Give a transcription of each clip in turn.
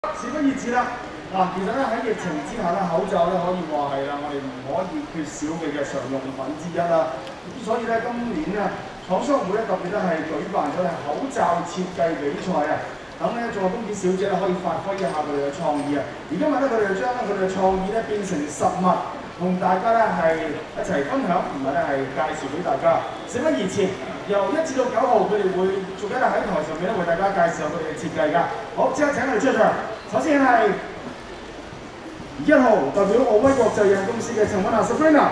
事不宜遲啦。嗱，其實咧喺疫情之下咧，口罩咧可以話係啦，我哋唔可以缺少嘅日常用品之一啦。所以咧，今年咧，廠商會咧特別咧係舉辦咗口罩設計比賽啊，等咧在公子小姐咧可以發揮一下佢哋嘅創意啊。而今日咧，佢哋將佢哋嘅創意咧變成實物，同大家咧係一齊分享，同埋咧係介紹俾大家。事不宜遲，由1至到9號，佢哋會逐一喺台上面咧為大家介紹佢哋嘅設計㗎。好，即刻請佢哋出場。首先係1號代表奧威國際有限公司嘅陳韻娜 Sabrina。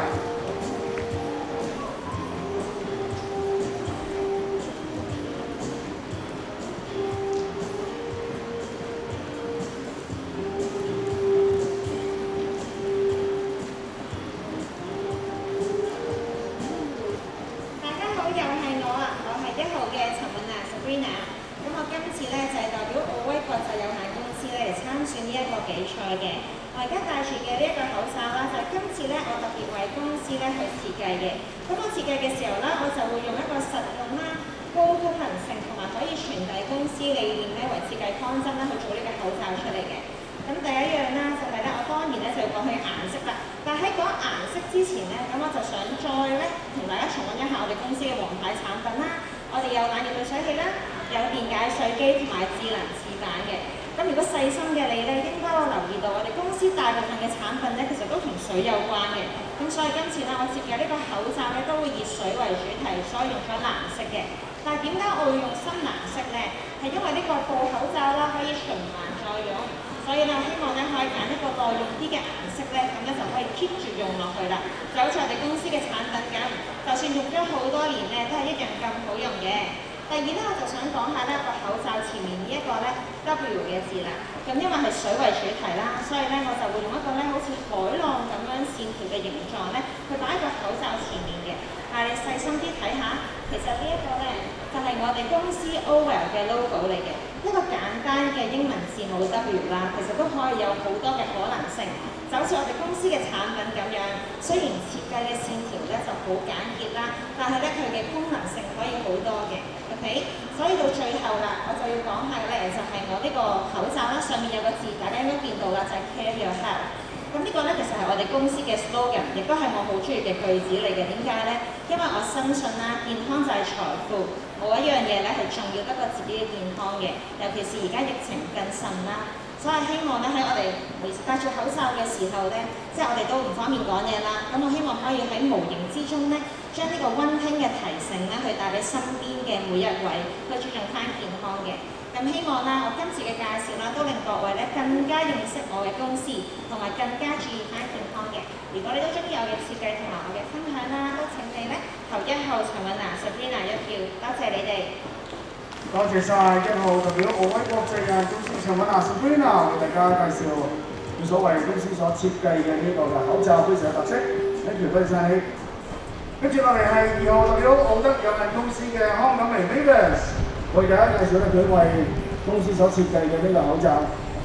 我而家戴住嘅呢一個口罩啦，就係今次咧我特別為公司咧去設計嘅。咁我設計嘅時候咧，我就會用一個實用啦、高功能性同埋可以傳遞公司理念咧為設計方針咧去做呢個口罩出嚟嘅。咁第一樣啦，就係咧我當然咧就要講佢顏色啦。但喺講顏色之前咧，咁我就想再咧同大家重溫一下我哋公司嘅王牌產品啦。我哋有冷熱濾水器啦，有電解水機同埋智能廁板嘅。咁如果細心嘅你咧，應該留意到我哋公司大部分嘅產品咧，其實都同水有關嘅。咁所以今次咧，我設計呢個口罩咧，都會以水為主題，所以用咗藍色嘅。但係點解我會用深藍色咧？係因為呢個布口罩啦，可以循環再用，所以咧希望咧可以揀一個耐用啲嘅顏色咧，咁咧就可以 keep 住用落去啦。就好似我哋公司嘅產品咁，就算用咗好多年咧，都係一樣咁好用嘅。第二咧，我就想講下咧個口罩前面呢一個咧 W 嘅字啦。咁因為係水為主題啦，所以咧我就會用一個咧好似海浪咁樣線條嘅形狀咧，去擺喺個口罩前面嘅。但係你細心啲睇下，其實呢一個咧就係我哋公司 OWELL 嘅 logo 嚟嘅。一個簡單嘅英文字母 W 啦，其實都可以有好多嘅可能性。就好似我哋公司嘅產品咁樣，雖然設計嘅線條咧就好簡潔啦，但係咧佢嘅功能性可以好多嘅。OK， 所以到最後啦，我就要講下咧，就係我呢個口罩啦，上面有個字，大家應該見到啦，就係 Care Your Health。咁呢個咧其實係我哋公司嘅 slogan， 亦都係我好中意嘅句子嚟嘅。點解咧？因為我深信啦，健康就係財富，冇一樣嘢咧係重要得過自己嘅健康嘅。尤其是而家疫情更甚啦，所以希望咧喺我哋戴住口罩嘅時候咧，即係我哋都唔方便講嘢啦。咁我希望可以喺無形之中咧，將呢個溫馨嘅提醒咧，去帶俾身邊嘅每一位，去注重翻健康嘅。咁希望啦，我今次嘅介紹啦，都令各位咧更加認識我嘅公司，同埋更加注意翻健康嘅。如果你都中意我嘅設計同埋我嘅分享啦，都請你咧投1號陳韻娜 Sabrina 1票，多謝你哋。 多謝晒1號代表奧威國際有限公司陳韻娜 Sabrina 為大家介紹佢所為公司所設計嘅呢個嘅口罩，非常有特色。Thank you，多謝晒你。跟住落嚟係2號代表奧德有限公司嘅康錦明 Mavis。為大家介紹咧佢為公司所設計嘅呢個口罩。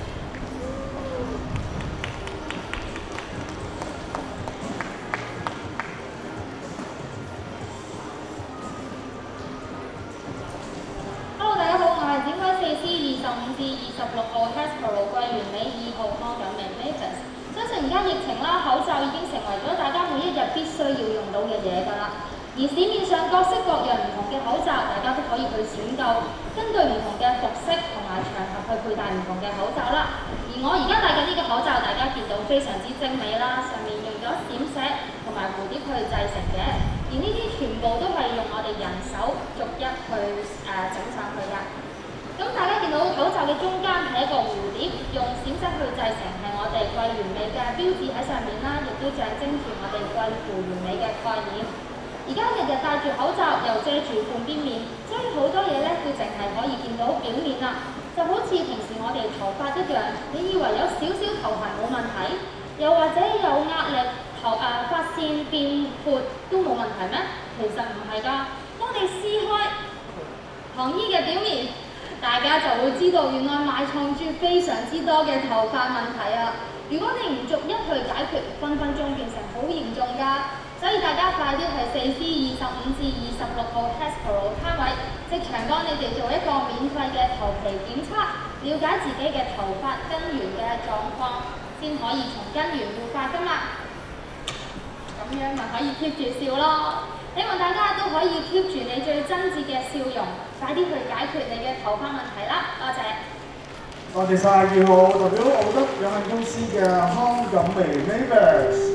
Hello， 大家好，我係展開4C 25至26號 Hasbro 桂綸鎂2號康錦明 Mavis。相信而家疫情啦，口罩已經成為咗大家每一日必須要用到嘅嘢㗎啦。而市面上各式各樣唔同嘅口罩，大家都可以去選購，根據唔同嘅服飾同埋場合去佩戴唔同嘅口罩啦。而我而家戴緊呢個口罩，大家見到非常之精美啦，上面用咗閃石同埋蝴蝶去製成嘅，而呢啲全部都係用我哋人手逐一去整上去㗎。咁大家見到口罩嘅中間係一個蝴蝶，用閃石去製成係我哋桂綸鎂嘅標誌喺上面啦，亦都象徵住我哋貴乎完美嘅概念。而家日日戴住口罩，又遮住半邊面，所以好多嘢咧都淨係可以見到表面啦。就好似平時我哋頭髮一樣，你以為有少少頭髮冇問題，又或者有壓力髮線變闊都冇問題咩？其實唔係㗎。當你撕開糖衣嘅表面，大家就會知道原來埋藏住非常之多嘅頭髮問題啊！如果你唔逐一去解決，分分鐘變成好嚴重㗎。就所以大家快啲去4C25至26號 Hasbro 攤位，即場幫你哋做一個免費嘅頭皮檢測，了解自己嘅頭髮根源嘅狀況，先可以從根源護髮㗎嘛。咁樣咪可以 keep 住笑咯。希望大家都可以 keep 住你最真摯嘅笑容，快啲去解決你嘅頭髮問題啦！多謝。 多謝晒2號代表奧德有限公司嘅康錦薇 Mavis。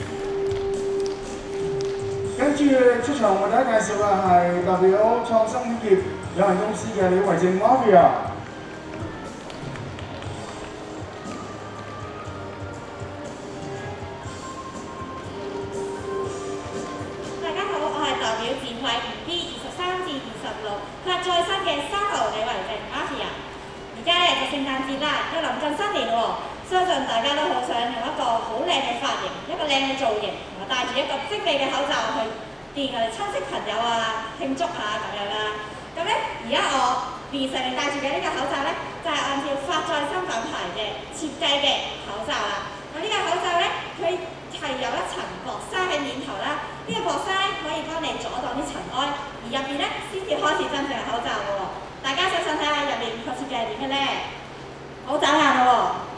跟住出場為大家介紹嘅係代表創新興業有限公司嘅李維正 Mafia。 大家好，我係代表展位5B23至26發再生嘅3號李維正 Mafia。而家咧就聖誕節啦，要臨近新年喎，相信大家都好想用一個好靚嘅髮型，一個靚嘅造型，同埋戴住一個精美嘅口罩去見我哋親戚朋友啊，慶祝下咁樣啦。咁咧，而家我面上面戴住嘅呢個口罩咧，就係按照發再生品牌嘅設計嘅口罩啦。咁呢個口罩咧，佢係有一層薄紗喺面頭啦。呢個薄紗咧可以幫你阻擋啲塵埃，而入邊咧先至開始真正嘅口罩嘅喎。大家想睇下入面個設計係點嘅咧？好眨眼咯喎！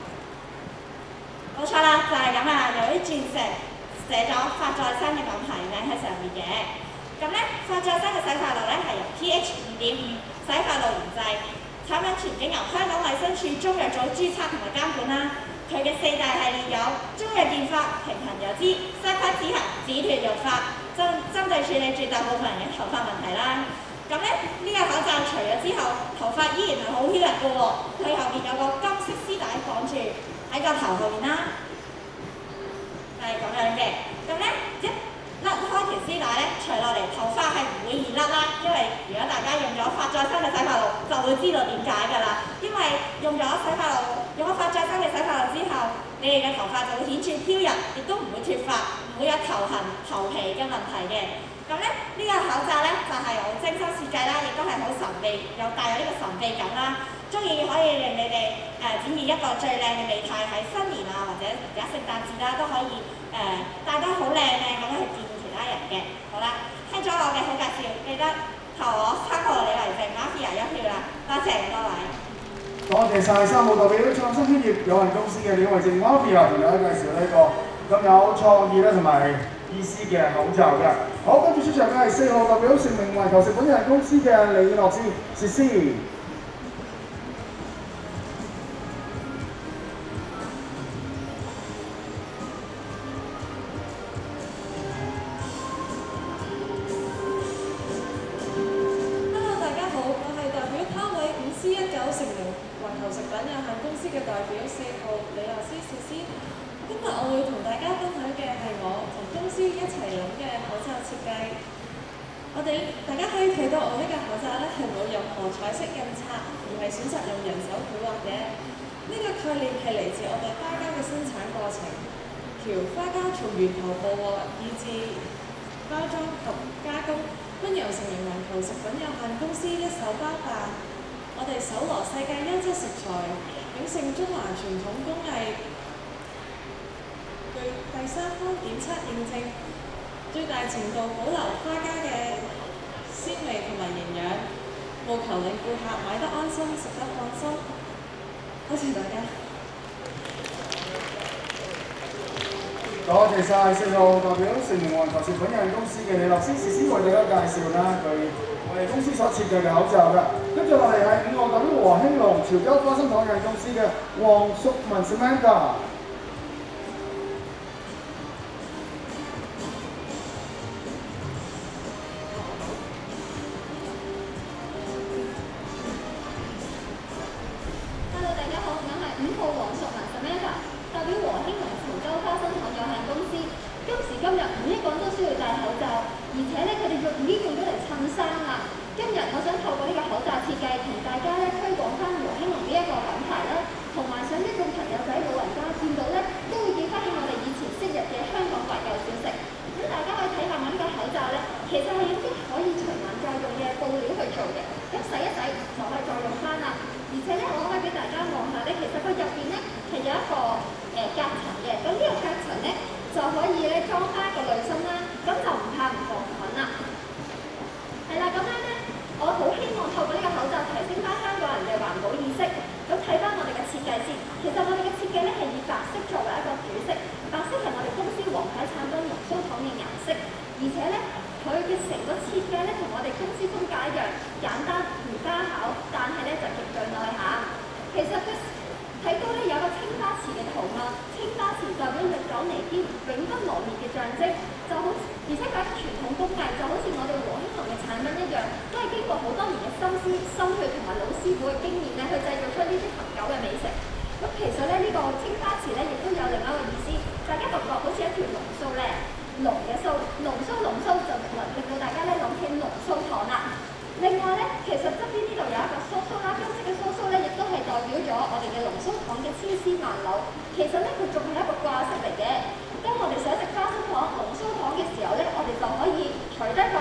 冇錯啦，就係咁啊，有啲鑽石寫咗發再生嘅品牌名喺上面嘅。咁咧，發再生嘅洗髮露咧係由 pH 5.5洗髮露研製，產品全經由香港衛生署中藥組註冊同埋監管啦。佢嘅4大系列有中藥健髮、平衡油脂、西瓜止痕、止脫育髮，針對處理絕大部分人嘅頭髮問題啦。咁咧，呢個口罩除咗之後，頭髮依然係好飄逸嘅喎。佢後面有個金色絲帶綁住喺個頭後面啦，係咁樣嘅。咁咧一甩開條絲帶咧，除落嚟頭髮係唔會易甩啦。因為如果大家用咗發再生嘅洗髮露，就會知道點解㗎啦。因為用咗洗髮露，用咗發再生嘅洗髮露之後，你哋嘅頭髮就會顯著飄逸，亦都唔會脫髮，唔會有頭痕、頭皮嘅問題嘅。咁咧，呢個口罩咧就係我精心設計啦，亦都係好神秘，又帶有呢個神秘感啦。中意可以令你哋展現一個最靚嘅美態喺新年啊，或者而家聖誕節啦，都可以戴得好靚咁樣去見其他人嘅。好啦，聽咗我嘅好介紹，記得投我3號李維正 Mafia 1票啦，多謝各位。 多謝晒3號代表創新興業有限公司嘅李維正 Mafia 同大家介紹呢個咁有創意啦同埋意思嘅口罩嘅。好，跟住出場嘅係4號代表成名環球食品有限公司嘅李樂詩 CC。 Hello， 大家好，我係代表攤位5C19成名環球食品有限公司嘅代表4號李樂詩 CC。今日我會同大家分享嘅係我同公司一齊諗嘅口罩設計。大家可以睇到我呢個口罩咧係冇任何彩色印刷，而係選擇用人手繪畫嘅。呢個概念係嚟自我哋花膠嘅生產過程。條花膠從源頭捕獲以至包裝及加工，均由成名環球食品有限公司一手包辦。我哋搜羅世界優質食材，秉承中華傳統工藝，具第三方檢測認證，最大程度保留花膠嘅鮮味同埋營養，務求令顧客買得安心，食得放心。多謝大家。 多謝晒4號代表成名環球食品有限公司嘅李樂詩 CC 為大家介紹啦佢我哋公司所設計嘅口罩㗎。跟住落嚟係5號代表和興隆潮州花生糖有限公司嘅黃淑文 Samantha。 同埋想一眾朋友仔老人家見計咧係以白色作為一個主色，白色係我哋公司王牌產品龍鬚糖嘅顏色，而且咧佢嘅成個設計咧同我哋公司風格一樣，簡單唔加巧，但係咧就極具內涵。其實佢睇到咧有個青花瓷嘅圖案，青花瓷代表歷久彌堅、永不磨滅嘅象徵，就好似而且佢係傳統工藝，就好似我哋和興隆嘅產品一樣，都係經過好多年嘅心思、心血同埋老師傅嘅經驗咧，去製造出呢啲恒久嘅美食。咁其實咧呢個青花瓷咧亦都有另一個意思，大家覺唔覺好似一條龍鬚咧？龍嘅鬚，龍鬚就令到大家咧諗起龍鬚糖啦。另外咧，其實側邊呢度有一個鬚鬚啦，金色嘅鬚鬚咧，亦都係代表咗我哋嘅龍鬚糖嘅千絲萬縷。其實咧，佢仲係一個掛飾嚟嘅。當我哋想食花生糖、龍鬚糖嘅時候咧，我哋就可以除低佢，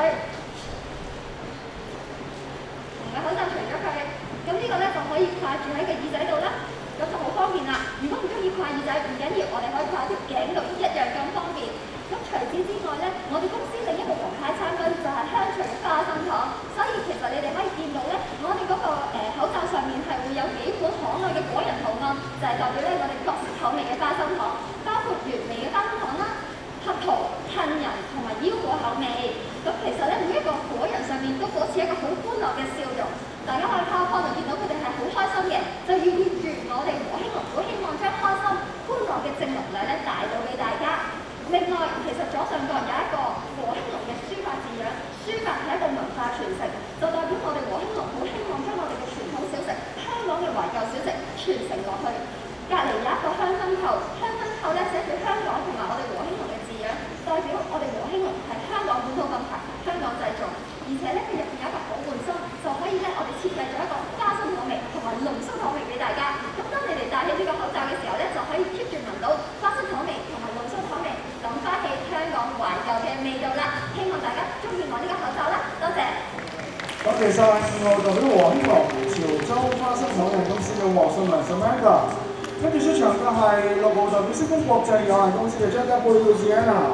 同個口罩除咗佢。咁呢個咧就可以掛住喺個耳仔度啦，咁就好方便啦。如果唔中意掛耳仔，唔緊要，我哋可以掛喺條頸度，一樣咁方便。咁除此之外咧，我哋公司另一個王牌產品就係香脆嘅花生糖，所以其實你哋可以見到咧，我哋嗰個口罩上面係會有幾款可愛嘅果仁圖案，就係代表咧我哋各式口味嘅花生糖，包括原味嘅花生糖啦、核桃、杏仁同埋腰果口味。咁其實咧每一個果仁上面都保持一個好歡樂嘅笑容，大家可以靠旁度見到佢哋係好開心嘅，就意味住我哋和興隆好希望將開心、歡樂嘅正能量咧帶到俾大家。另外，其實左上角有一個和興隆嘅書法字樣，書法係一個文化傳承，就代表我哋和興隆好希望將我哋嘅傳統小食、香港嘅懷舊小食傳承落去。隔離有一個香薰扣，香薰扣咧寫住香港同埋我哋和興隆嘅字樣，代表我哋和興隆係香港本土品牌，香港製造。而且咧佢入邊有一個好換心，就可以咧我哋設計咗一個花生糖味同埋龍鬚糖味俾大家。咁當你哋戴起呢個口罩嘅時候咧，就可以 keep 住聞到花生糖味同埋龍鬚糖味，諗翻起香港懷舊嘅味道啦。希望大家中意我呢個口罩啦，多謝。 多謝晒我代表和興隆潮州花生糖有限公司嘅黃信文 Samantha， 跟住出場嘅係6號代表星風國際有限公司嘅張家貝 Luciana。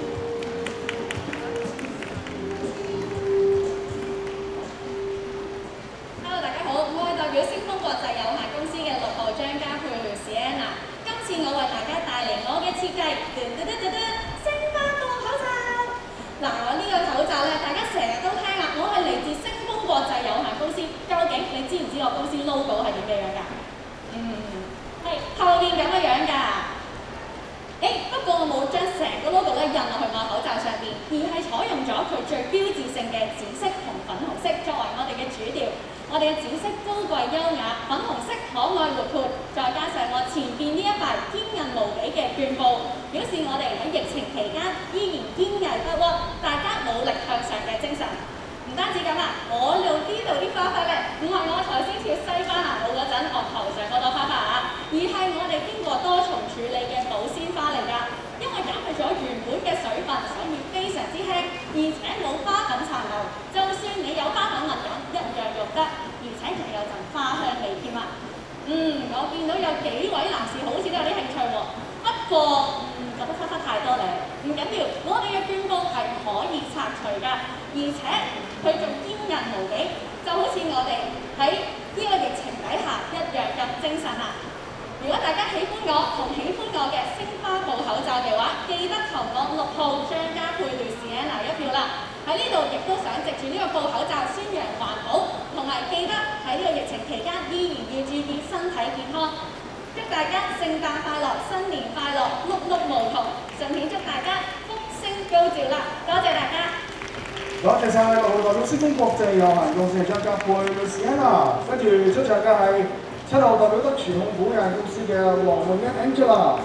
我為大家帶嚟我嘅設計，星花布口罩。嗱，我呢個口罩咧，大家成日都聽啦，我係嚟自星風國際有限公司。究竟你知唔知我公司 logo 係點嘅樣㗎？係後面咁嘅樣㗎。不過我冇將成個 logo 咧印落去我口罩上邊，而係採用咗佢最標誌性嘅紫色同粉紅色作為我哋嘅主調。我哋嘅紫色高貴優雅，粉紅色可愛活潑，再加上我前邊呢一塊堅韌無比嘅絹布，表示我哋喺疫情期間依然堅毅不屈，大家努力向上嘅精神。唔單止咁啊，我用呢度啲花花咧，唔係我頭先跳西班牙舞嗰陣我頭上嗰朵花花啊，而係我哋經過多重處理嘅保鮮花嚟㗎。因為減去咗原本嘅水分，所以非常之輕，而且冇花粉殘留。就算你有花粉敏感，一樣用得，而且仲有陣花香味添啊！我見到有幾位男士好似都有啲興趣喎，不過覺得花花太多咧，唔緊要，我哋嘅絹布係可以拆除㗎，而且佢仲堅韌無比，就好似我哋喺呢個疫情底下一樣咁精神啊！如果大家喜歡我同喜歡我嘅星花布口罩嘅話，記得投我6號張家佩 Luciana 一票啦！喺呢度亦都想藉住呢個布口罩宣揚環保，同埋記得喺呢個疫情期間依然要注意身體健康。祝大家聖誕快樂，新年快樂，碌碌無窮！順便祝大家福星高照啦！多謝大家。 多謝晒6號代表星風國際有限公司嘅張家佩 Luciana， 跟住出場嘅係7號代表德傳控股有限公司嘅黃詠欣 Angela。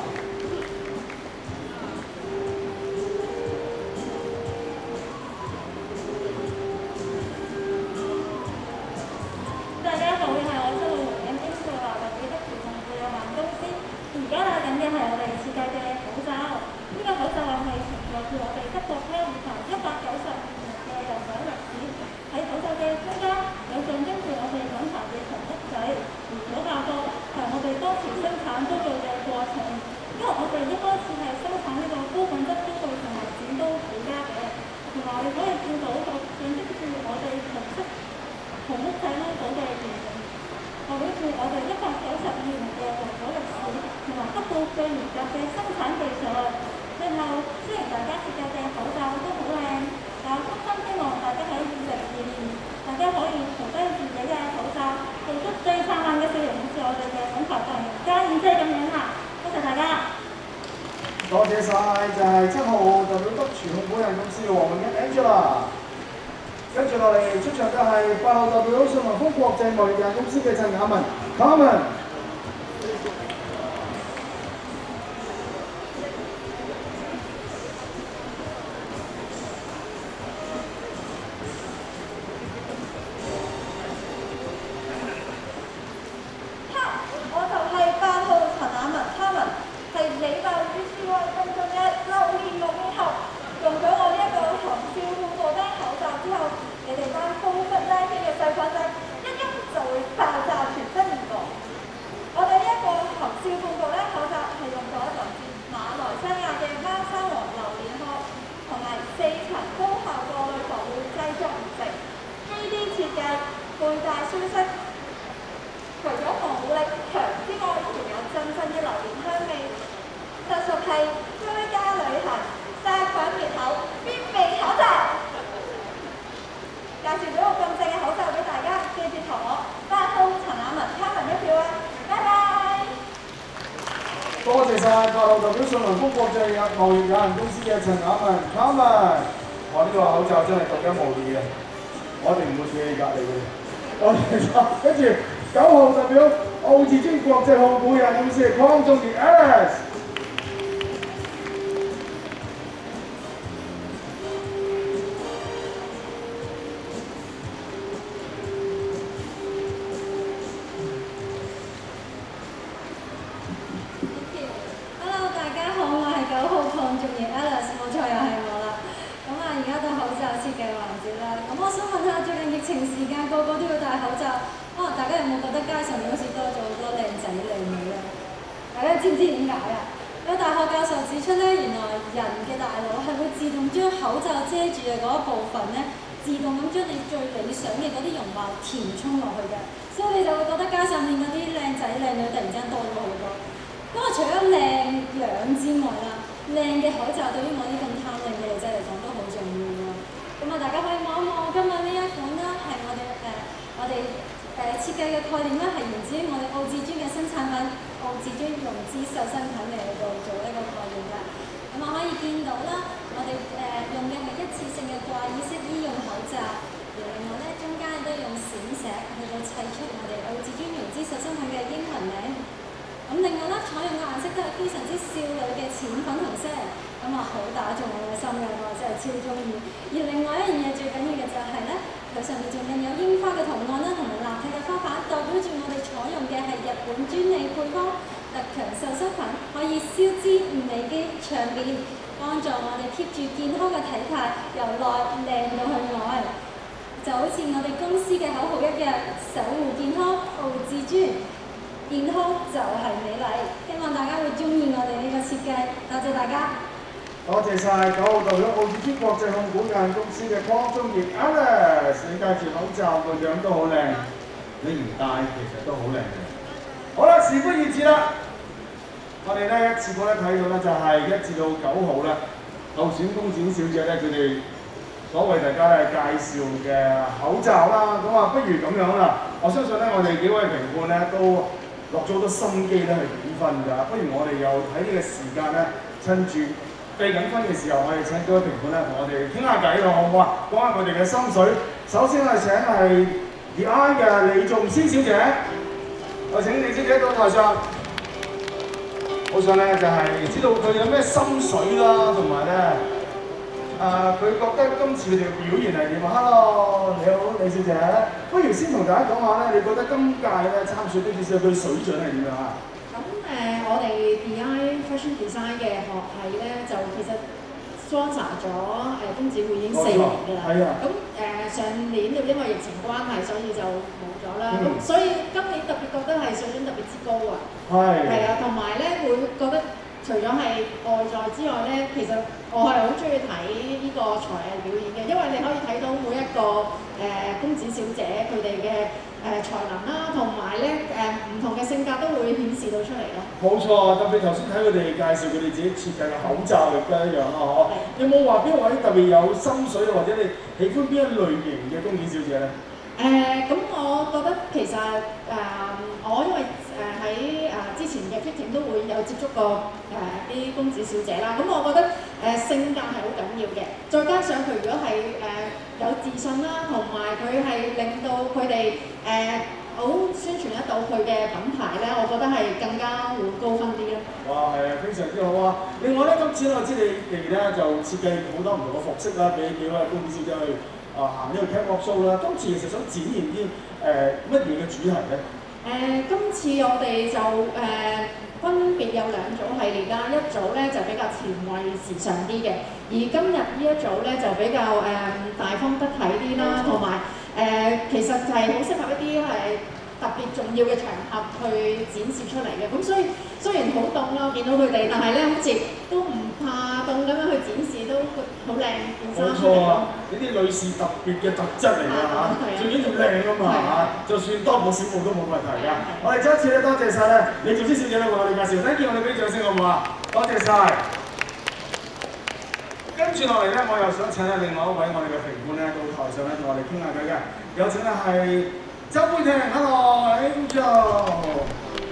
大家好，係我7號黃詠欣 Angela，代表德傳控股有限公司。而家戴緊嘅係我哋設計嘅口罩，呢個口罩係承載住我哋德國香茶190年嘅悠久歷史。喺口罩嘅中間有象徵住我哋品牌嘅紅色仔，而左下角係我哋當時生產刀具嘅過程。因為我哋一開始係生產呢個高品質刀具同埋剪刀起家嘅，同埋你可以見到個象徵住我哋紅色仔 logo 嘅原型，代表住我哋192年嘅悠久歷史，同埋富最嚴格嘅生產技術。最後，雖然大家設計嘅口罩都好靚，但我衷心希望大家喺2022年，大家可以除低自己嘅口罩，做出最燦爛嘅笑容，好似我哋嘅品牌代言人家燕姐咁樣啦。多謝大家。 多謝晒，就係7號代表德傳控股有限公司嘅黃永欣 Angela。跟住落嚟出場嘅係8號代表信宏豐國際貿易有限公司嘅陳雅文 Carmen。多謝晒8號代表信宏豐國際貿易有限公司嘅陳雅文 Carmen。哇！呢個口罩真係獨一無二嘅，我一定唔會企喺隔離嘅。多謝晒。跟住9號代表澳至尊國際控股有限公司嘅匡仲傑 Alice。 知唔知點解啊？有大學教授指出咧，原來人嘅大腦係會自動將口罩遮住嘅嗰一部分咧，自動咁將你最理想嘅嗰啲容貌填充落去嘅，所以你就會覺得街上面嗰啲靚仔靚女突然之間多咗好多。咁啊，除咗靚樣之外啦，靚嘅口罩對於我啲咁貪靚嘅女仔嚟講都好重要喎。咁啊，大家可以望一望今日呢一款啦，係我哋設計嘅概念咧，係源自於我哋澳至尊嘅新產品。澳至尊融資瘦身品嚟到做呢個概念嘅，咁我可以見到啦，我哋用嘅係一次性嘅掛耳式醫用口罩，而另外咧中間都用閃石去到砌出我哋澳至尊融資瘦身品嘅英文名。咁另外咧採用嘅顏色都係非常之少女嘅淺粉紅色，咁啊好打中我嘅心嘅，我真係超中意。而另外一樣嘢最緊要嘅就係咧，佢上面仲印有櫻花嘅圖案啦，同埋立體嘅花瓣，代表住我哋採用嘅係日本專利配方特強瘦身粉，可以消脂美肌長臉，幫助我哋 keep 住健康嘅體態，由內靚到去外。就好似我哋公司嘅口號一樣，守護健康，澳至尊。健康就係美麗，希望大家會中意我哋呢個設計，多謝大家。 多謝晒9號代表澳至尊國際控股有限公司嘅匡仲傑 Alice， 你戴住口罩個樣都好靚，你唔戴其實都好靚嘅。好啦，事不宜遲啦，我哋咧一次過咧睇到咧就係1至到9號咧，候選公展小姐咧佢哋所為大家咧介紹嘅口罩啦，咁啊不如咁樣啦，我相信咧我哋幾位評判咧都落咗好多心機咧去點分㗎，不如我哋又睇呢個時間咧，趁住計緊分嘅時候，我哋請幾位評判咧同我哋傾下偈咯，好唔好啊？講下佢哋嘅心水。首先我哋請係 DI 嘅李仲思小姐，我請李小姐到台上。好想咧就係知道佢有咩心水啦，同埋咧佢覺得今次佢哋嘅表現係點啊 ？Hello， 你好，李小姐。不如先同大家講下咧，你覺得今屆咧參選呢啲小隊水準係點樣啊？ 咁我哋 DI Fashion Design 嘅學系咧，就其實 sponsor 咗公展會已經4年㗎啦。係啊。咁上年就因為疫情關係，所以就冇咗啦。咁所以今年特別覺得係水準特別之高啊。係。係啊，同埋咧會覺得除咗係外在之外咧，其實我係好中意睇呢個才藝表演嘅，因為你可以睇到每一個公展小姐佢哋嘅才能啦，同埋咧唔同嘅性格都會顯示到出嚟咯。 冇錯，特別頭先睇佢哋介紹佢哋自己設計嘅口罩亦都一樣啦，嗬。有冇話邊位特別有心水，或者你喜歡邊一類型嘅公主小姐咧？ 咁我覺得其實我因為喺之前嘅 fitting 都會有接觸過啲公子小姐啦，咁我覺得性格係好緊要嘅，再加上佢如果係有自信啦，同埋佢係令到佢哋好宣傳得到佢嘅品牌咧，我覺得係更加會高分啲咯。 哇，係啊，非常之好啊！另外咧，今次我知你哋咧就設計好多唔同嘅服飾啦，俾幾位公子小姐去行呢個 catwalk show 啦。今次其實想展現啲乜嘢嘅主題咧？ 今次我哋就分別有2組系列啦，一組咧就比較前衛時尚啲嘅，而今日呢一組咧就比較大方得體啲啦，同埋其實就係好適合一啲係特別重要嘅場合去展示出嚟嘅。咁所以雖然好凍啦，見到佢哋，但係咧好似都唔怕凍咁樣去展示，都好靚件衫出嚟。冇錯啊！ 呢啲女士特別嘅特質嚟㗎嚇，最緊要靚啊嘛嚇，就算多個小步都冇問題㗎。我哋再一次咧多謝晒咧，李仲師小姐咧為我哋介紹，等見我哋俾掌聲好唔好啊？多謝晒。跟住落嚟咧，我又想請咧另外一位我哋嘅評判咧到台上咧同我哋傾下偈嘅，有請咧係周佩婷 ，Hello Angel。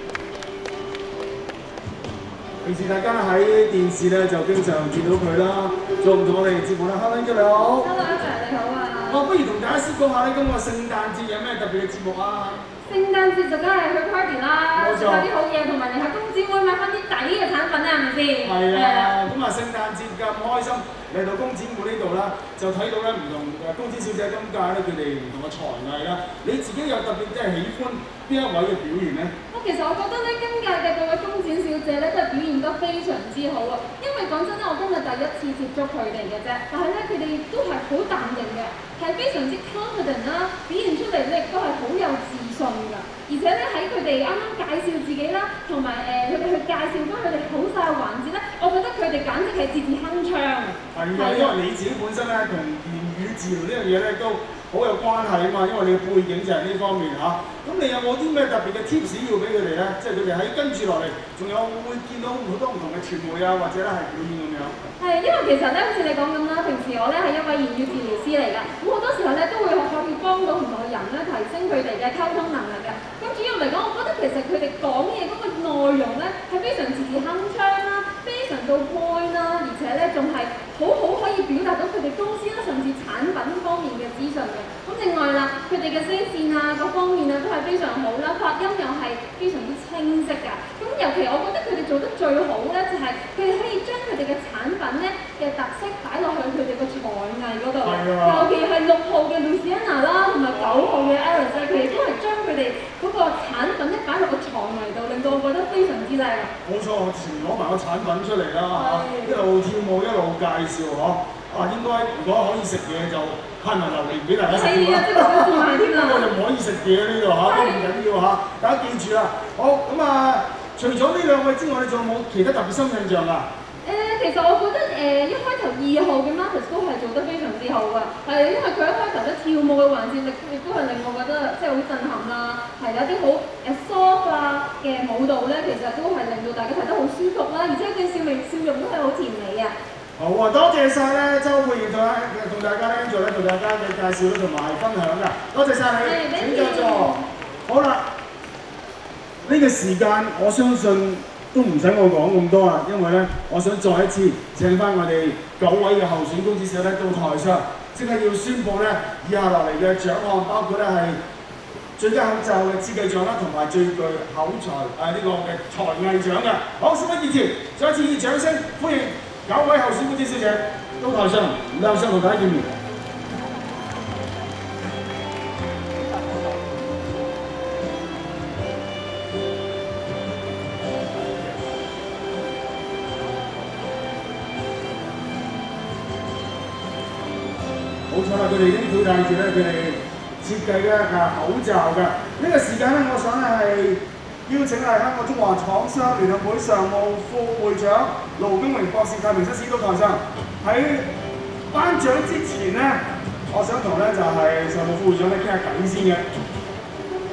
平時大家喺電視咧就經常見到佢啦，做唔做我哋節目啦 ？Hello Angel 你好。 Hello Angel 你好啊。 不如同大家先講下咧，今個聖誕節有咩特別嘅節目啊？ 聖誕節就梗係去 party 啦，食下啲好嘢，同埋嚟下公子會買翻啲抵嘅產品啊，係咪先？ 係啊，咁啊聖誕節咁開心嚟到公子會呢度啦，就睇到咧唔同公子小姐今屆咧佢哋唔同嘅才藝啦。你自己有特別即係喜歡邊一位嘅表現咧？ 其實我覺得咧，今屆嘅各位公子小姐咧都係表現得非常之好啊！因為講真咧，我今日第一次接觸佢哋嘅啫，但係咧佢哋都係好淡定嘅，係非常之 confident 啦，表現出嚟咧亦都係好有自信㗎。而且咧喺佢哋啱啱介紹自己啦，同埋佢哋去介紹翻佢哋好晒嘅環節咧，我覺得佢哋簡直係字字鏗鏘啊！係啊， 因為你自己本身咧同言語治療呢樣嘢咧都好有關係啊嘛，因為你嘅背景就係呢方面嚇。咁你有冇啲咩特別嘅 tips 要俾佢哋咧？即係佢哋喺跟住落嚟，仲有會見到好多唔同嘅傳媒啊，或者咧係表演咁樣。 係，因為其實咧，好似你講咁啦，平時我咧係一位言語治療師嚟㗎，咁好多時候咧都會學可以幫到唔同嘅人咧提升佢哋嘅溝通能力㗎。咁主要嚟講，我覺得其實佢哋講嘢嗰個內容咧係非常字字鏗鏘啦，非常到 point 啦，而且咧仲係好可以表達到佢哋公司啦，甚至產品方面嘅資訊嘅。咁另外啦，佢哋嘅聲線啊各方面啊都係非常好啦，發音又係非常之清晰㗎。咁尤其我覺得佢哋做得最好咧，就係佢哋可以將佢哋嘅產品咧嘅特色擺落去佢哋個才藝嗰度。尤其係6號嘅 Luciana 啦，同埋9號嘅 Alice，佢哋都係將佢哋嗰個產品咧擺落個才藝度，令到我覺得非常之靚。 冇錯，我前攞埋個產品出嚟啦嚇，一路跳舞一路介紹嗬。應該如果可以食嘢就派埋榴蓮俾大家食添啦。不過就唔可以食嘢呢度嚇，都唔緊要嚇，大家記住啦。好咁啊，除咗呢2位之外，你仲有冇其他特別深印象啊？ 其實我覺得一開頭2號嘅 Marcus 都係做得非常之好㗎，係因為佢一開頭咧跳舞嘅環節亦都係令我覺得即係好震撼啦，係有啲好soft 啊嘅舞蹈咧，其實都係令到大家睇得好舒服啦，而且佢笑容都係好甜美啊！ 好啊，多謝晒咧，周佩儀同大家咧做咧同大家嘅介紹同埋分享㗎，多謝晒你，請繼續。好啦，呢個時間我相信都唔使我講咁多啦，因為咧，我想再一次請翻我哋9位嘅候選公子小姐咧到台上，即係要宣佈咧以下落嚟嘅獎項，包括咧係最佳口罩嘅設計獎啦，同埋最具口才呢個嘅才藝獎㗎。好，事不宜遲，再一次以掌聲歡迎9位候選公子小姐到台上，亮相同大家見面。冇錯啦，佢哋已經表達住咧，佢哋設計嘅口罩㗎。呢個時間咧，我想係邀請係香港中華廠商聯合會常務副會長盧經榮博士太平紳士到台上。喺頒獎之前咧，我想同咧就係常務副會長咧傾下偈先嘅。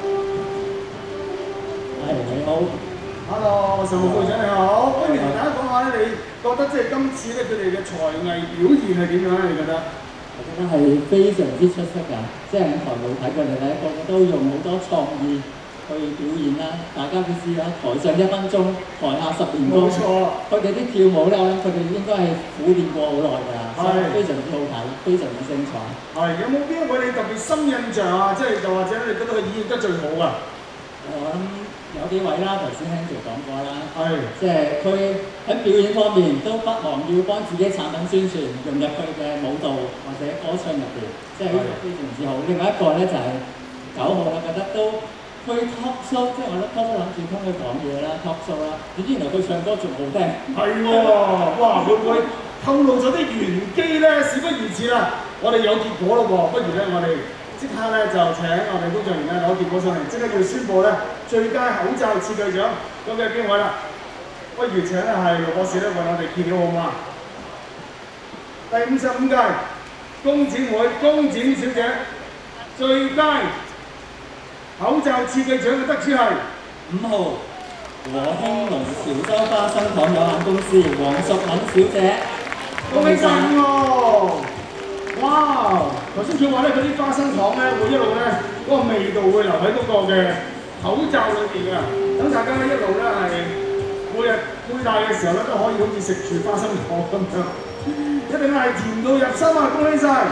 好。 Hello， 常務副會長你好，不如同大家講下咧，你覺得即係今次咧佢哋嘅才藝表現係點樣咧？你覺得？ 我覺得係非常之出色㗎，即係喺台路睇過嚟咧，個個都用好多創意去表演啦。大家都知啦，台上1分鐘，台下10年功。 冇錯。 佢哋啲跳舞咧，我諗佢哋應該係苦練過好耐㗎，所以非常之好睇，非常之精彩。 係有冇邊一位你特別深印象啊？即係就或者你覺得佢演繹得最好啊？ 我諗有幾位啦，頭先 Angel 講過啦， 係， 即係佢喺表演方面都不忘要幫自己產品宣傳，融入佢嘅舞蹈或者歌唱入邊，即係非常之好。另外一個咧就係9號啦，覺得都去 talk show， 即係我覺得 talk show 諗住聽佢講嘢啦 talk show 啦，點知原來佢唱歌仲好聽。 係喎，哇！會唔會透露咗啲玄機咧？事不宜遲啦，我哋有結果咯喎，不如咧我哋即刻咧就請我哋工作人員咧攞結果上嚟，即刻要宣佈咧最佳口罩設計獎究竟係邊位啦？不如請咧係盧博士咧為我哋揭曉好唔好啊？第55屆工展會工展小姐最佳口罩設計獎嘅得主係 5號和興隆潮州花生糖有限公司黃淑敏小姐， 恭喜晒5號！哇！頭先佢話咧，嗰啲花生糖咧會一路咧嗰個味道會留喺嗰個嘅口罩裏邊嘅，等大家咧一路咧係每日佩戴嘅時候咧都可以好似食住花生糖咁樣，一定係甜到入心啊！恭喜晒！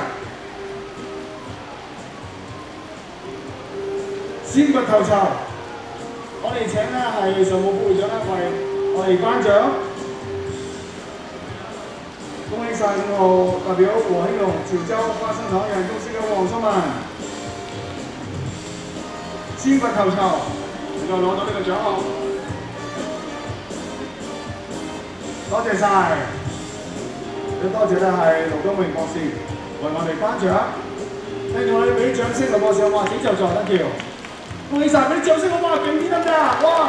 先拔頭籌，我哋請咧係常務副會長咧為我哋頒獎。恭喜晒5號代表和興隆潮州花生糖有限公司嘅黃淑文，先拔頭籌，能夠攞到呢個獎項，多謝晒！要多謝咧係盧東榮博士為我哋頒獎，聽住我哋俾掌聲，盧博士哇！請就座得叫，恭喜晒！俾啲掌聲好嘛？勁啲得唔得啊？哇！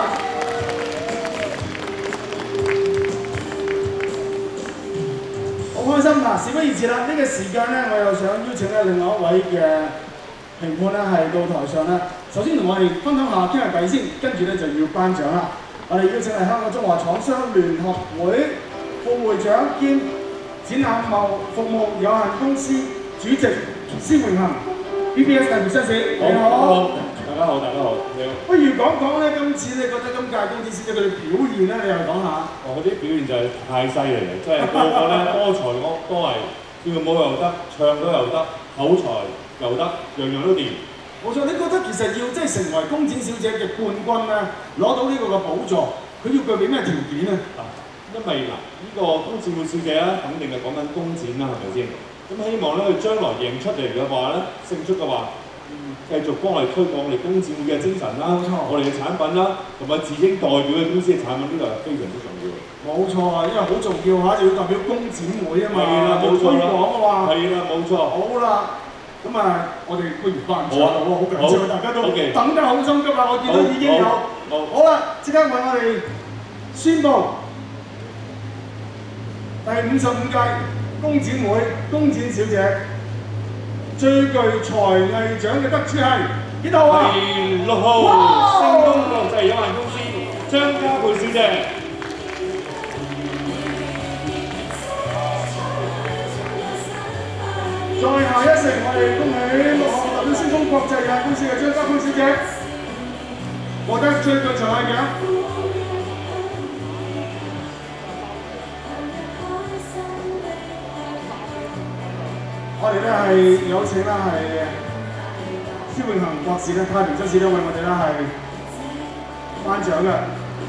好開心嗱！事不宜遲啦，呢個時間咧，我又想邀請咧另外一位嘅評判咧係到台上啦。首先同我哋分享下傾下偈先，跟住咧就要頒獎啦。我哋邀請係香港中華廠商聯合會副會長兼展覽服務有限公司主席施榮恒 BBS 特別紳士，你好。 大家好，大家好，你好。 不如講講咧，今次你覺得今屆工展小姐佢哋表現咧，你又講下。 我啲表現就係太犀利啦，即係個個咧多才多藝，跳舞又得，唱歌又得，口才又得，樣樣都掂。 冇錯，你覺得其實要即係成為工展小姐嘅冠軍咧，攞到呢個嘅寶座，佢要具備咩條件咧？ 因為嗱，呢個工展會小姐咧，肯定係講緊工展啦，係咪先？咁希望咧，佢將來贏出嚟嘅話咧，勝出嘅話。繼續幫我哋推廣我哋工展會嘅精神啦，我哋嘅產品啦，同埋自稱代表嘅公司嘅產品，呢個係非常之重要。 冇錯啊，因為好重要嚇，就要代表工展會啊嘛， 係啦，冇錯啦， 推廣啊嘛。 係啦，冇錯。 好啦，咁啊，我哋不如頒獎啦，好緊張，大家都等得好心急啦，我見到已經有。好啦，即刻為我哋宣佈第55屆工展會工展小姐。最具才藝獎嘅得主係幾號啊？ 第6號，星東國際有限公司張家佩小姐。 再下一城，我哋恭喜6號代表星東國際有限公司嘅張家佩小姐獲得最具才藝獎。我哋咧係有請啦係施永恒博士咧、太平紳士咧為我哋咧係頒獎嘅。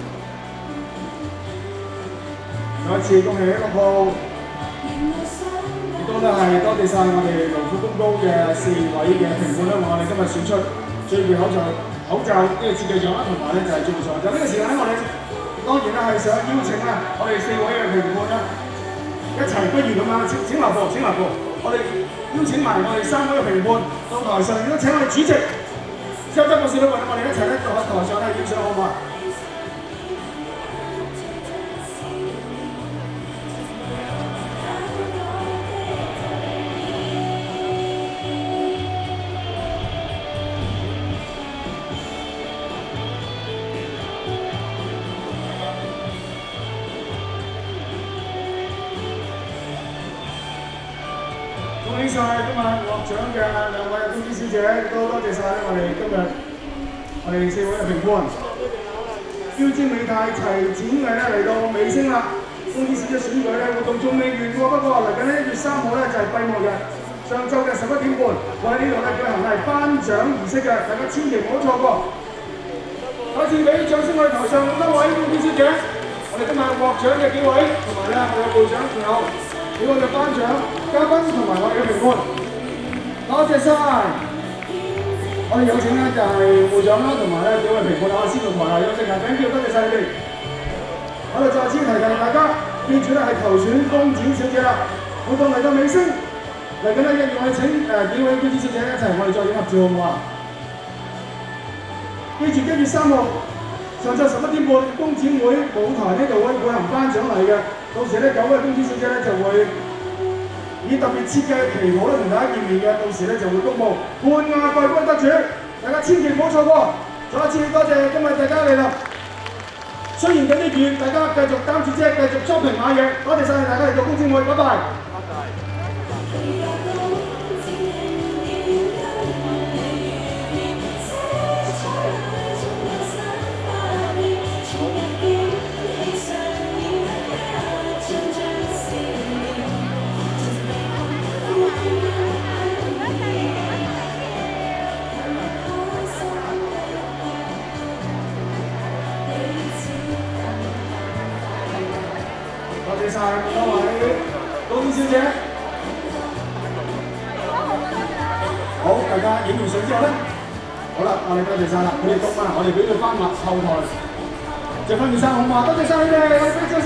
再一次恭喜6號，亦都咧係多謝晒我哋勞苦功高嘅4位嘅評判咧，為我哋今日選出最具口罩呢個設計獎啦，同埋咧就係最具才藝獎。呢個時間咧，我哋當然咧係想邀請咧我哋4位嘅評判咧一齊不如咁樣請留步，請留步。我哋邀請埋我哋3位嘅評判到台上，亦都請我哋主席周德博士咧為我哋一齊咧到台上咧影相，好唔好啊？ 恭喜晒今日獲獎嘅兩位公司小姐，都多謝晒我哋今日我哋4位嘅評判。標誌美態齊展藝咧嚟到尾聲啦，公司小姐選舉咧活動仲未完喎，不過嚟緊咧1月3號咧就係閉幕日，上晝嘅11點半，我喺呢度咧舉行係頒獎儀式嘅，大家千祈唔好錯過。再次俾掌聲我哋台上咁多位公司小姐，我哋今日獲獎嘅幾位，同埋咧我哋嘅部長，仲有幾位嘅頒獎嘉賓同埋我哋嘅評判，多謝晒！我哋有請咧就係會長啦，同埋咧幾位評判啊，先到台下有請啊 ，thank you， 多謝晒你哋。我哋再次提大家，記住咧係投選公展小姐啦，活動嚟到尾聲，嚟緊咧一樣係請幾位公展小姐一齊我哋再影合照好唔好啊？記住1月3號上晝11點半，公展會舞台呢度會舉行頒獎禮嘅，到時咧9位公展小姐咧就會以特別設計嘅旗袍咧同大家見面嘅，到時咧就會公佈冠亞季軍得主，大家千祈唔好錯過。再一次多謝今日大家嚟啦。雖然緊啲雨，大家繼續擔住遮，繼續 shopping 買嘢。多謝晒大家嚟到公展會，拜拜。多謝晒各位公司小姐。好，大家影完相之後咧，好啦，我哋多謝晒啦，佢哋讀啊，我哋俾佢翻埋後台，着翻件衫好嘛？多謝晒你哋，我哋俾